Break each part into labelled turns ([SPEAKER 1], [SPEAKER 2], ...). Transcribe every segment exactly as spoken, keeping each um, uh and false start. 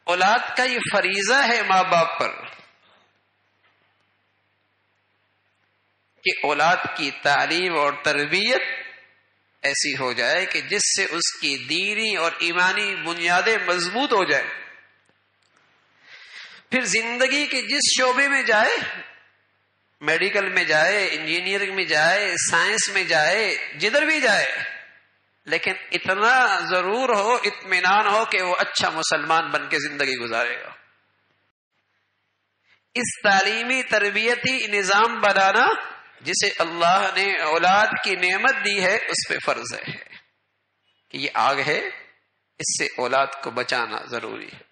[SPEAKER 1] اولاد کا یہ فریضہ ہے ماں باپ پر کہ اولاد کی تعلیم اور تربیت ایسی ہو جائے کہ جس سے اس کی دینی اور ایمانی بنیادیں مضبوط ہو جائیں. پھر زندگی کے جس شعبے میں جائے، میڈیکل میں جائے، انجینئرنگ میں جائے، سائنس میں جائے، جدھر بھی جائے، لیکن اتنا ضرور ہو، اطمینان ہو کہ وہ اچھا مسلمان بن کے زندگی گزارے گا. اس تعلیمی تربیتی نظام بنانا جسے اللہ نے اولاد کی نعمت دی ہے اس پہ فرض ہے کہ یہ آگ ہے، اس سے اولاد کو بچانا ضروری ہے.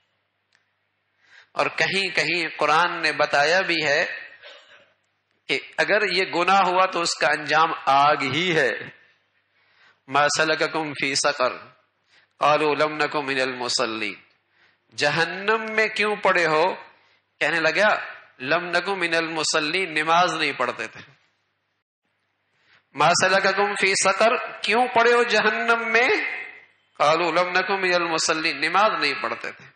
[SPEAKER 1] اور کہیں کہیں قرآن نے بتایا بھی ہے کہ اگر یہ گناہ ہوا تو اس کا انجام آگ ہی ہے. ما سلککم فی سقر قالوا لم نک من المصلین. جہنم میں کیوں پڑے ہو؟ کہنے لگا لم نک من المصلین، نماز نہیں پڑھتے تھے. ما سلککم فی سقر، کیوں پڑے ہو جہنم میں؟ قالوا لم نک من المصلین، نماز نہیں پڑھتے تھے.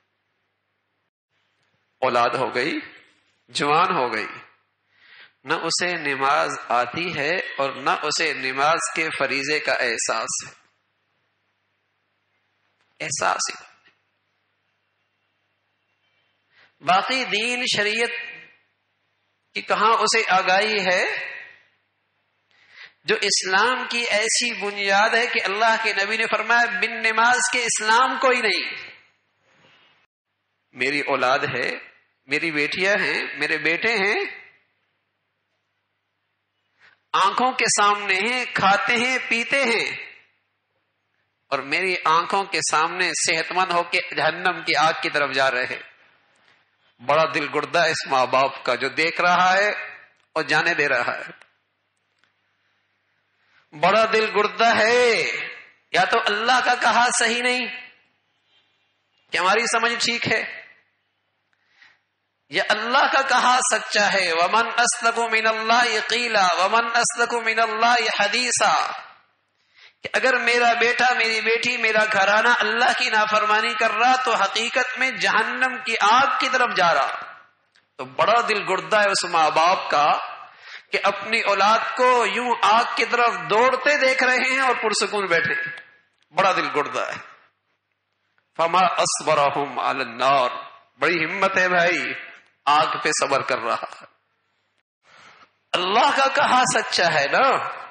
[SPEAKER 1] اولاد ہو گئی، جوان ہو گئی، نہ اسے نماز آتی ہے اور نہ اسے نماز کے فریضے کا احساس ہے. احساس ہی باقی دین شریعت کی کہاں اسے آگاہی ہے؟ جو اسلام کی ایسی بنیاد ہے کہ اللہ کے نبی نے فرمایا بن نماز کے اسلام کوئی نہیں. میری اولاد ہے، میری بیٹیاں ہیں، میرے بیٹے ہیں، آنکھوں کے سامنے ہیں، کھاتے ہیں، پیتے ہیں، اور میری آنکھوں کے سامنے صحت مند ہو کے جہنم کی آگ کی طرف جا رہے ہیں. بڑا دل گردہ اس ماں باپ کا جو دیکھ رہا ہے اور جانے دے رہا ہے. بڑا دل گردہ ہے. یا تو اللہ کا کہا صحیح نہیں کہ ہماری سمجھ ٹھیک ہے، یا اللہ کا کہا سچا ہے. ومن اصدق من اللہ قیلا ومن اصدق من اللہ حدیثا. کہ اگر میرا بیٹا، میری بیٹی، میرا گھرانہ اللہ کی نافرمانی کر رہا تو حقیقت میں جہنم کی آگ کی طرف جا رہا. تو بڑا دل گردہ ہے اس ماں باپ کا کہ اپنی اولاد کو یوں آگ کی طرف دوڑتے دیکھ رہے ہیں اور پرسکون بیٹھے. بڑا دل گردہ ہے. فما اصبرهم علی النار. بڑی ہمت ہے بھائی، آگ پہ صبر کر رہا ہے. اللہ کا کہا سچا ہے نا.